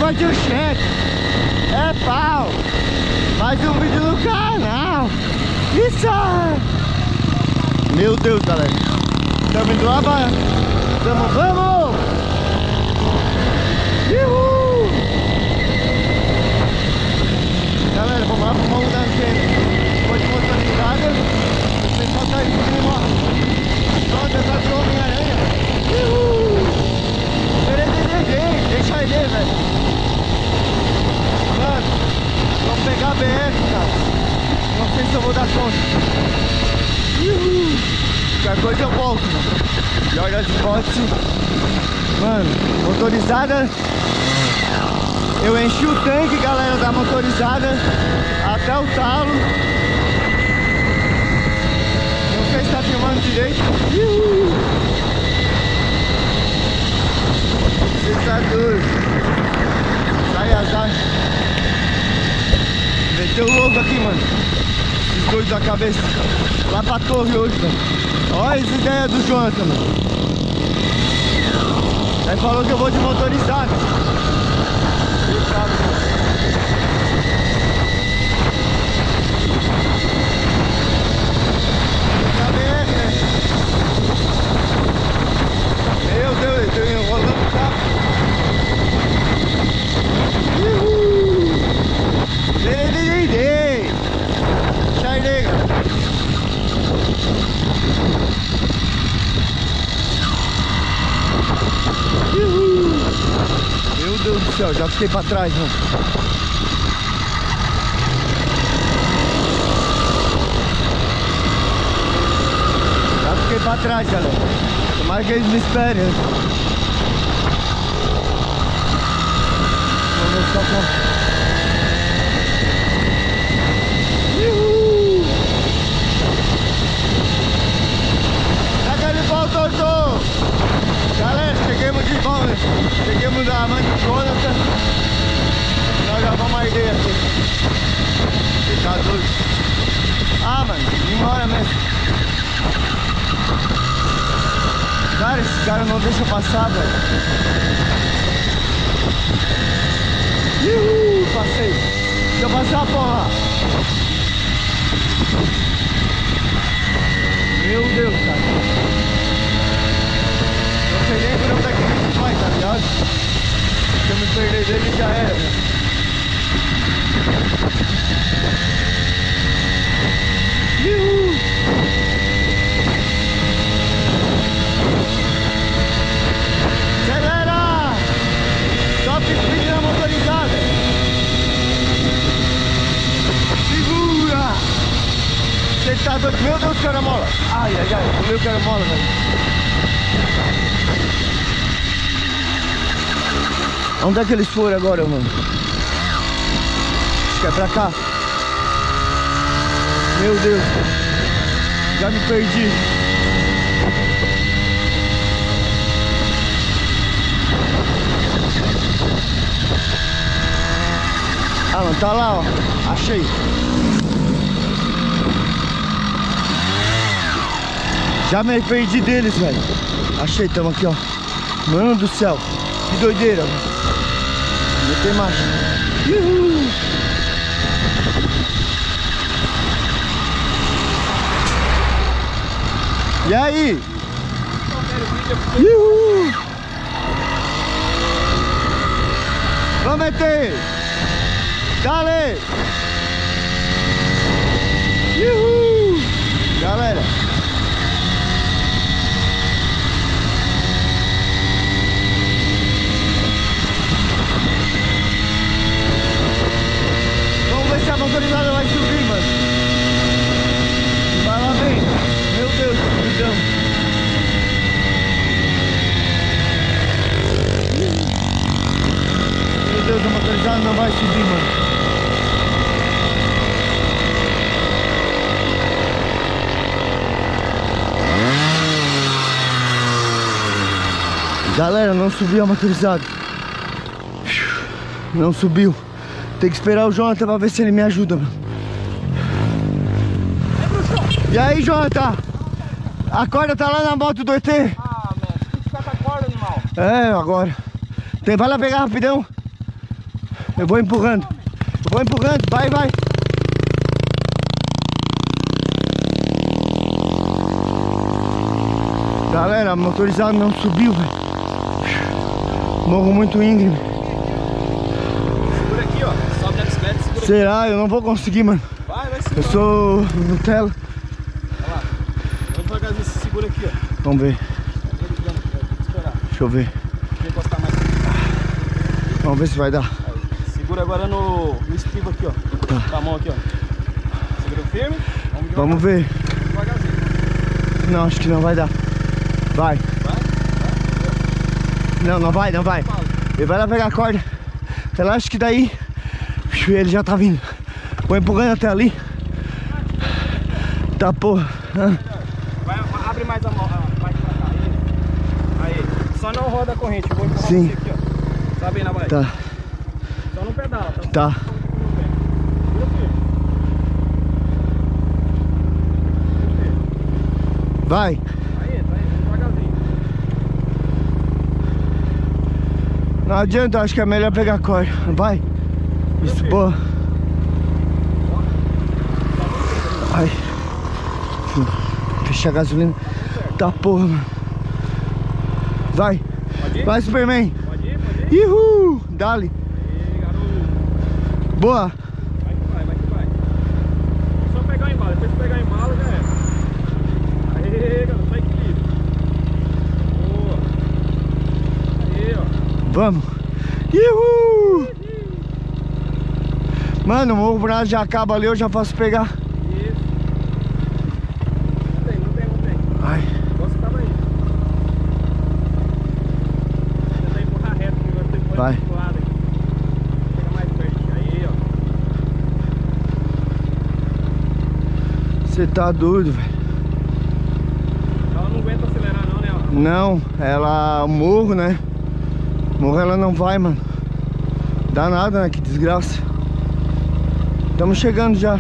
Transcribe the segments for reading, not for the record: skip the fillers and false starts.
negócio de cheque. É pau. Mais um vídeo no canal. Isso! Meu Deus, galera. Estamos indo lá, vamos! Uhul! Galera, vamos lá, vamos mudar no tempo. Depois de motorizada, o pessoal tá aí comigo, ó. Só tentar de Homem-Aranha. Deixa ele, velho. Mano, vamos pegar a BR, cara. Não sei se eu vou dar conta. Qualquer coisa eu volto, mano. E olha as fotos. Mano, motorizada. Eu enchi o tanque, galera, da motorizada até o talo. Não sei se tá filmando direito. Você tá doido. Sai azar. Meteu louco aqui, mano. Esses doidos da cabeça. Lá pra torre hoje, velho. Olha as ideias do Jonathan, mano. Aí falou que eu vou de motorizado. Meu Deus, eu tô enrolando o carro. Sai, nega. Meu Deus do céu, já fiquei pra trás, mano. Já fiquei pra trás, galera. Tomara que eles me esperem. Vamos ver só como. Cadê ele voltou, Jô? Galera, cheguemos de volta. Cheguemos da mãe do Jonathan. Nós já vamos a ideia aqui. Você tá doido? Ah, mano, demora mesmo. Cara, esse cara não deixa passar, velho. Passei. Deixa eu passar, porra. Meu Deus, cara. Não sei nem por onde é que a gente vai, tá ligado? Se eu me perder dele, já era, velho. Acelera! Top speed na motorizada! Segura! Você tá doido? Meu Deus, caramola! Ai, ai, ai, o meu caramola, velho! Onde é que eles foram agora, mano? Acho que é pra cá. Meu Deus! Já me perdi! Ah, mano, tá lá, ó. Achei. Já me perdi deles, velho. Achei, tamo aqui, ó. Mano do céu. Que doideira, velho. Não tem mais. Uhul. E aí? Uhul. Vamos meter. Dale! Uhul! Galera! Vamos ver se a motorizada vai subir, mano. Vai lá bem. Meu Deus, então. Meu Deus, a motorizada não vai subir, mano. Galera, não subiu a motorizada. Não subiu. Tem que esperar o Jonathan pra ver se ele me ajuda, mano. E aí, Jonathan? A corda tá lá na moto do ET. Ah, mano, tem que ficar com a corda, animal. É, agora. Vai lá pegar rapidão. Eu vou empurrando. Vai, vai. Galera, a motorizada não subiu, velho. Morro muito íngreme. Segura aqui, ó. Sobe na bicicleta, segura. Será? Eu não vou conseguir, mano. Vai sim. Eu sou Nutella. Olha lá. Vamos devagarzinho, se segura aqui, ó. Vamos ver. Deixa eu ver. Deixa eu encostar mais. Vamos ver se vai dar. Aí. Segura agora no estribo aqui, ó. Tá. Com a mão aqui, ó. Segura firme. Vamos ver. Devagarzinho. Não, acho que não vai dar. Vai. Não, não vai, não vai. Ele vai lá pegar a corda. Relaxa que daí ele já tá vindo. Vou empurrando até ali. Tá, porra. Vai, abre mais a mão. Vai pra cá. Aí. Só não roda a corrente. Eu vou empurrar Sim. você aqui, ó. Tá bem na bike? Tá. Só não pedala, tá? Tá. Vai. Não adianta, acho que é melhor pegar a corda. Vai. Isso, boa. Ai. Fechar a gasolina. Tá, porra, mano. Vai. Vai, Superman. Pode ir. Ihu. Dali. Aí, garoto. Boa. Vai que vai. Só pegar o embalo, depois que pegar o embalo já é. Aí, garoto, só equilíbrio. Boa. Aí, ó. Vamos. Ihu. Mano, o Morro Brás já acaba ali, eu já posso pegar. Isso. Não tem. Ai. Você tava aí. Tenta empurrar reto, que você pode Vai. pro lado aqui. Chega mais perto. Aí, ó. Você tá doido, velho. Ela não aguenta acelerar não, né? Ó. Não, ela... Morro, né? Morro ela não vai, mano. Dá nada, né? Que desgraça. Estamos chegando já.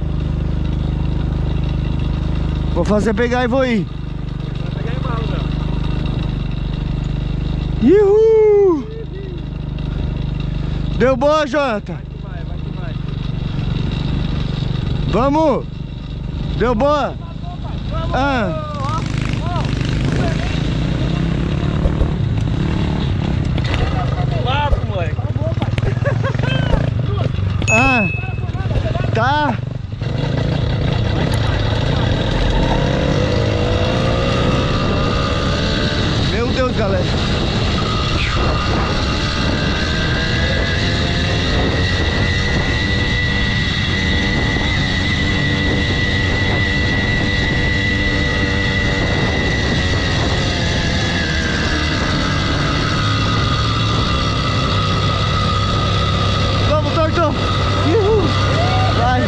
Vou fazer pegar e vou ir. Vai pegar embalo, velho. Ihu! Deu boa, Jonathan? Vai que vai. Vamos! Deu boa? Ah. Lá, moleque. Ah. Tá. Meu Deus, galera. Vamos, Tortão. Uhul. Vai.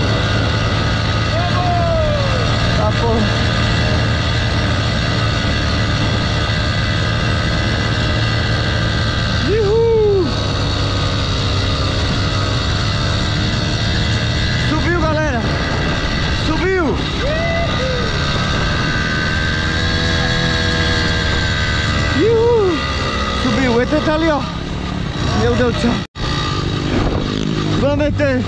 Tá, porra. Uhul. Subiu, galera. Subiu. Uhul. Subiu. O ET tá ali, ó. Meu Deus do céu. Vamos meter.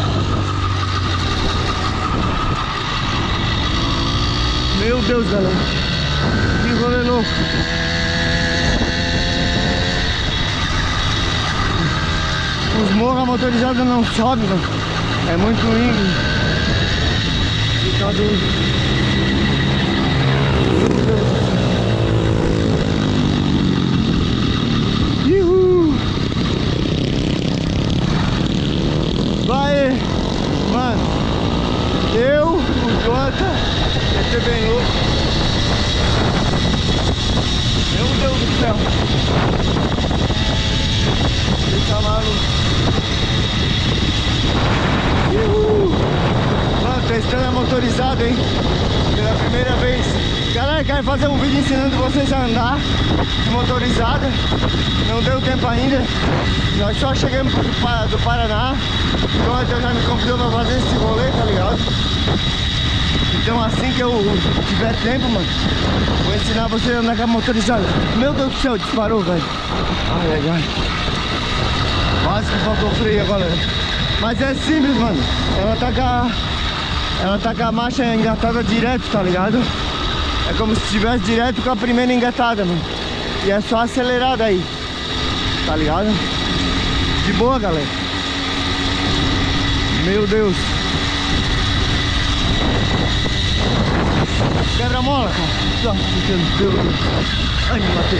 Meu Deus, galera. Que rolê louco. Os morros a motorizada não sobe, mano. É muito íngreme. Fica doido. Uhul. Vai, mano. Eu, o Jota, vai ser bem louco. Meu Deus do céu. Ele tá maluco. Mano, testando a motorizada, hein? Pela primeira vez. Galera, quero fazer um vídeo ensinando vocês a andar de motorizada. Não deu tempo ainda. Nós só chegamos do Paraná. Então eu já me convidou pra fazer esse rolê, tá ligado? Então assim que eu tiver tempo, mano, vou ensinar você a andar com a motorizada. Meu Deus do céu, disparou, velho. Ai, ai, ai. Quase que faltou freio agora. Mas é simples, mano. Ela tá com a marcha engatada direto, tá ligado? É como se estivesse direto com a primeira engatada, mano. E é só acelerar daí, tá ligado? De boa, galera. Meu Deus. Quebra-mola, cara. Meu Deus. Ai, me matei.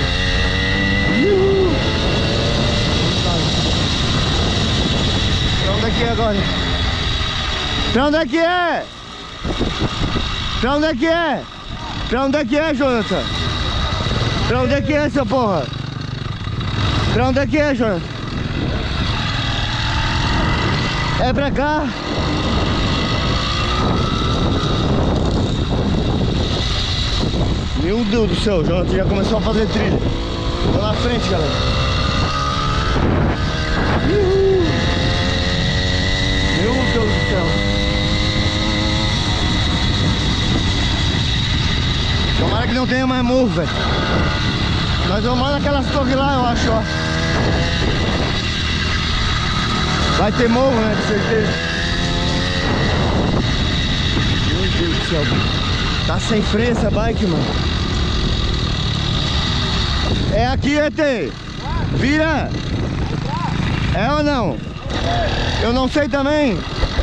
Pra onde é que é agora? Pra onde é que é? Pra onde é que é? Pra onde é que é, Jonathan? Pra onde é que é, seu porra? Pra onde é que é, Jonathan? É pra cá? Meu Deus do céu, o Jonathan já começou a fazer trilha. Tô na frente, galera. Meu Deus do céu. Tomara que não tenha mais morro, velho. Nós vamos lá naquelas torres lá, eu acho, ó. Vai ter morro, né? Com certeza. Meu Deus do céu. Tá sem freio essa bike, mano. É aqui, ET. Vira. É ou não? Eu não sei também.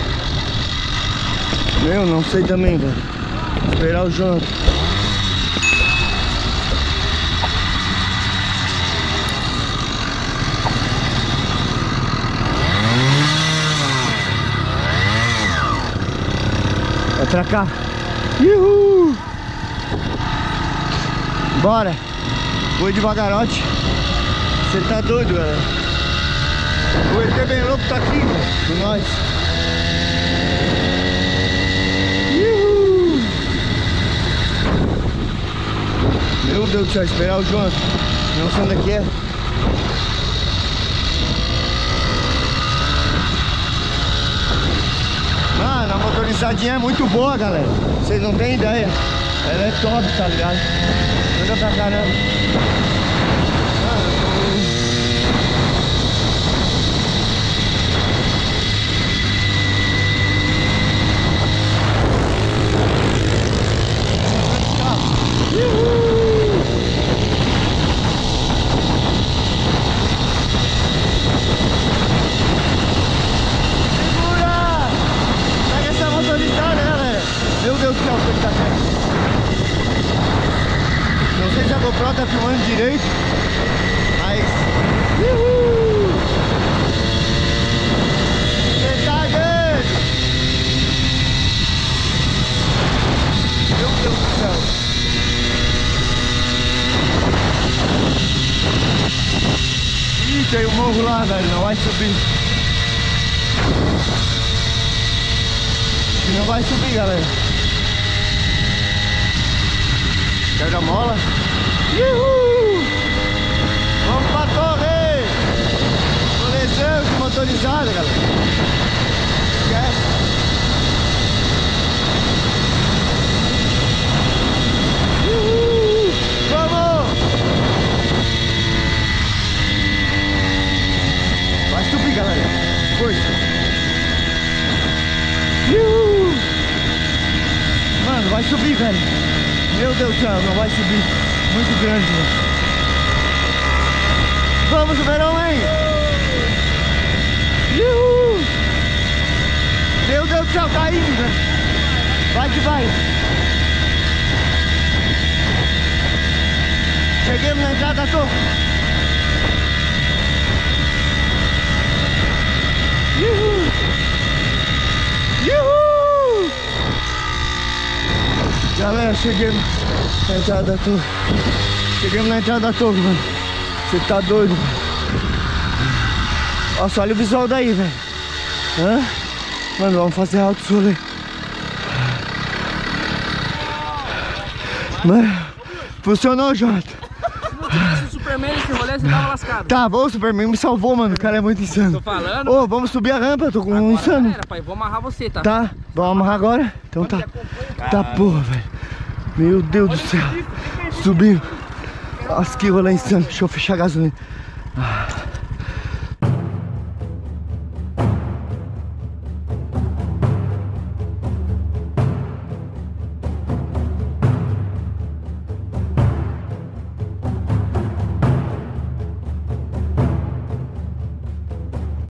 Eu não sei também, velho. Esperar o Jonathan. É pra cá. Uhul. Bora. Vou devagarote. Você tá doido, galera. O ET bem louco tá aqui, velho, com nós. Uhul. Meu Deus do céu, esperar o Jonathan. Não sei onde é que é. Mano, a motorizadinha é muito boa, galera. Vocês não têm ideia. Ela é top, tá ligado? Anda pra caramba. Meu Deus do céu, o que tá vendo? Não sei se a GoPro tá filmando direito, mas... Uhul! Você tá doido? Meu Deus do céu! Ih, tem um morro lá, velho, não vai subir. Não vai subir, galera. Pega a mola. Uhul! Vamos pra torre! Rolezão de motorizada, galera. Esquece. Uhul! Vamos! Vai subir, galera. Força. Uhul! Mano, vai subir, velho. Meu Deus do céu, não vai subir. Muito grande, velho. Vamos, Super-Homem! Uhul! Meu Deus do céu, tá indo, velho. Vai que vai. Cheguemos na entrada da torre. Uhul! Uhul! Galera, chegamos na entrada da torre. Chegamos na entrada da torre, mano. Você tá doido, velho. Nossa, olha o visual daí, velho. Hã? Mano, vamos fazer alto rolê. Mano, funcionou, Jonathan. Se o Superman esse rolê, você tava lascado. Tá bom, o Superman me salvou, mano. O cara é muito insano. Tô falando. Ô, vamos subir a rampa, eu tô com um Agora insano. já era, pai. Vou amarrar você, tá? Tá, vamos amarrar agora? Então tá. Tá porra, velho. Meu Deus do céu. Subiu. Nossa, que rolê insano. Deixa eu fechar a gasolina.